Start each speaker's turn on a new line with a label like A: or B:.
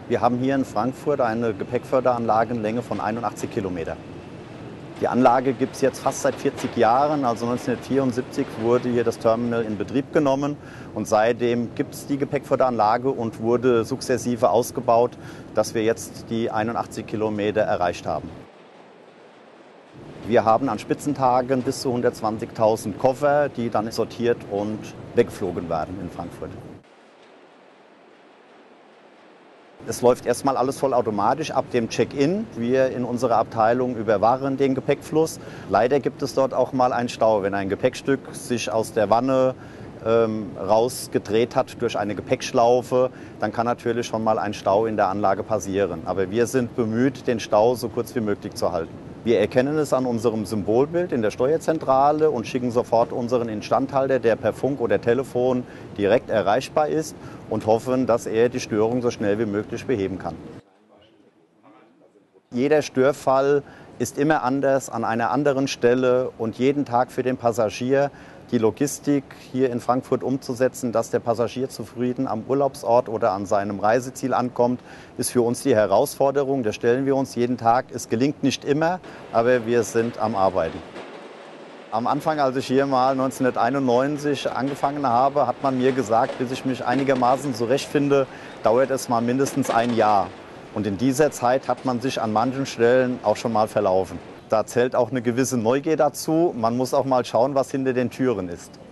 A: Wir haben hier in Frankfurt eine Gepäckförderanlage in Länge von 81 Kilometer. Die Anlage gibt es jetzt fast seit 40 Jahren. Also 1974 wurde hier das Terminal in Betrieb genommen. Und seitdem gibt es die Gepäckförderanlage und wurde sukzessive ausgebaut, dass wir jetzt die 81 Kilometer erreicht haben. Wir haben an Spitzentagen bis zu 120.000 Koffer, die dann sortiert und weggeflogen werden in Frankfurt. Es läuft erstmal alles vollautomatisch ab dem Check-in. Wir in unserer Abteilung überwachen den Gepäckfluss. Leider gibt es dort auch mal einen Stau, wenn ein Gepäckstück sich aus der Wanne rausgedreht hat durch eine Gepäckschlaufe, dann kann natürlich schon mal ein Stau in der Anlage passieren. Aber wir sind bemüht, den Stau so kurz wie möglich zu halten. Wir erkennen es an unserem Symbolbild in der Steuerzentrale und schicken sofort unseren Instandhalter, der per Funk oder Telefon direkt erreichbar ist, und hoffen, dass er die Störung so schnell wie möglich beheben kann. Jeder Störfall ist immer anders, an einer anderen Stelle, und jeden Tag für den Passagier die Logistik hier in Frankfurt umzusetzen, dass der Passagier zufrieden am Urlaubsort oder an seinem Reiseziel ankommt, ist für uns die Herausforderung. Da stellen wir uns jeden Tag. Es gelingt nicht immer, aber wir sind am Arbeiten. Am Anfang, als ich hier mal 1991 angefangen habe, hat man mir gesagt, bis ich mich einigermaßen zurechtfinde, dauert es mal mindestens ein Jahr. Und in dieser Zeit hat man sich an manchen Stellen auch schon mal verlaufen. Da zählt auch eine gewisse Neugier dazu. Man muss auch mal schauen, was hinter den Türen ist.